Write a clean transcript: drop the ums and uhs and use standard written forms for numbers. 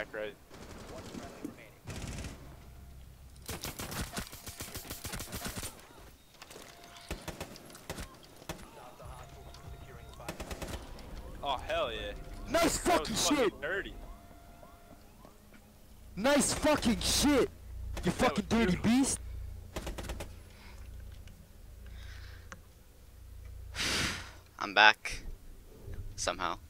back right. Oh hell yeah! Nice fucking shit. Dirty. Nice fucking shit. You fucking dirty beast. I'm back. Somehow.